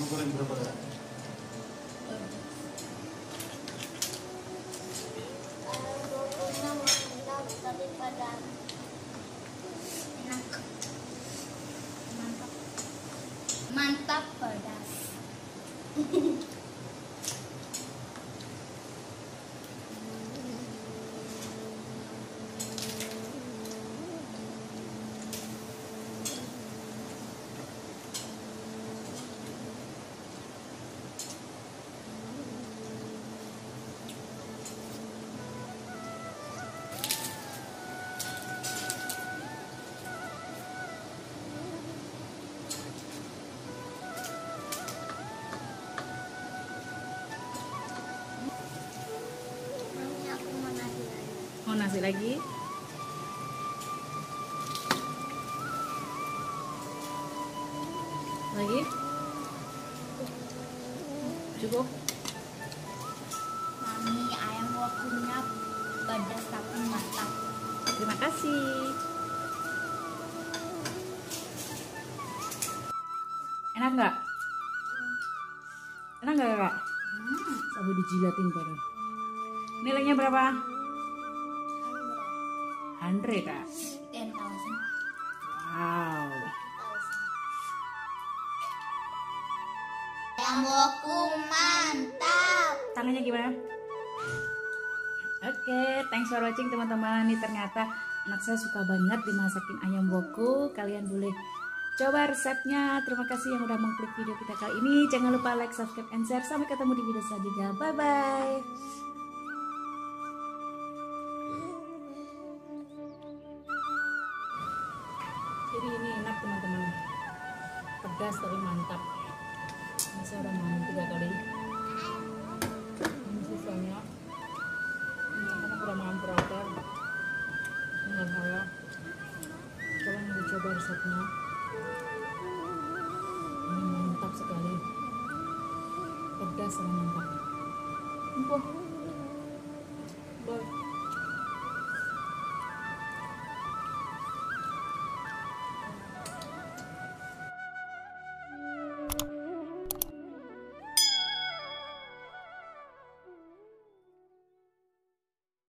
goreng berapa kak? Bumbunya mantap tapi pedas. Enak. Mantap. Mantap pedas. Ini aku mau nasi lagi. Mau nasi lagi? Lagi? Cukup? Mami, ayam wokunya pedas tapi mantap. Terima kasih. Enak nggak? Enak nggak kak? Sabu dijilatin baru. Nilainya berapa? 100 kak. 10,000. Wow. Ayam woku mantap. Tangannya gimana? Oke, thanks for watching teman-teman. Ini ternyata anak saya suka banget dimasakin ayam woku. Kalian boleh coba resepnya. Terima kasih yang udah mengklik video kita kali ini. Jangan lupa like, subscribe, and share. Sampai ketemu di video selanjutnya. Bye-bye. Jadi ini enak teman-teman. Pedas tapi mantap. Ini saya udah makan 3 kali. Ini sisanya. Karena udah makan terakhir. Tinggal saya. Kalian mau coba resepnya. Ini mantap sekali. Pedas sama mantap. Empuk.